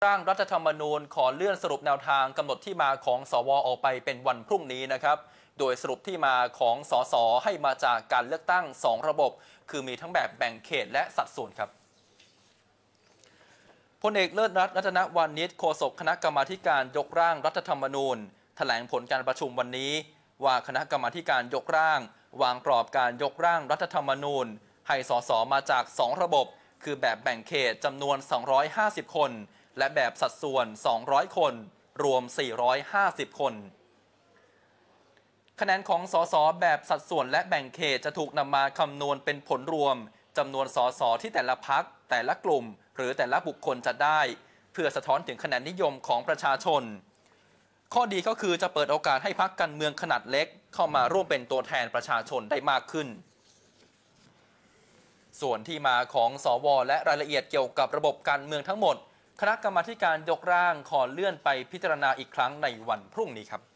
ร่างรัฐธรรมนูญขอเลื่อนสรุปแนวทางกำหนดที่มาของสวออกไปเป็นวันพรุ่งนี้นะครับโดยสรุปที่มาของสสให้มาจากการเลือกตั้ง2ระบบคือมีทั้งแบบแบ่งเขตและสัดส่วนครับพลเอกเลิศรัตน์รัตนวานิชโฆษกคณะกรรมาการยกร่างรัฐธรรมนูญแถลงผลการประชุมวันนี้ว่าคณะกรรมาการยกร่างวางกรอบการยกร่างรัฐธรรมนูญให้สสมาจาก2ระบบคือแบบแบ่งเขตจำนวน250คนและแบบสัดส่วน200คนรวม450คนคะแนนของสสแบบสัดส่วนและแบ่งเขตจะถูกนำมาคำนวณเป็นผลรวมจำนวนสสที่แต่ละพรรคแต่ละกลุ่มหรือแต่ละบุคคลจะได้เพื่อสะท้อนถึงคะแนนนิยมของประชาชนข้อดีก็คือจะเปิดโอกาสให้พรรคการเมืองขนาดเล็กเข้ามาร่วมเป็นตัวแทนประชาชนได้มากขึ้นส่วนที่มาของสวและรายละเอียดเกี่ยวกับระบบการเมืองทั้งหมดคณะกรรมาการยกร่างขอเลื่อนไปพิจารณาอีกครั้งในวันพรุ่งนี้ครับ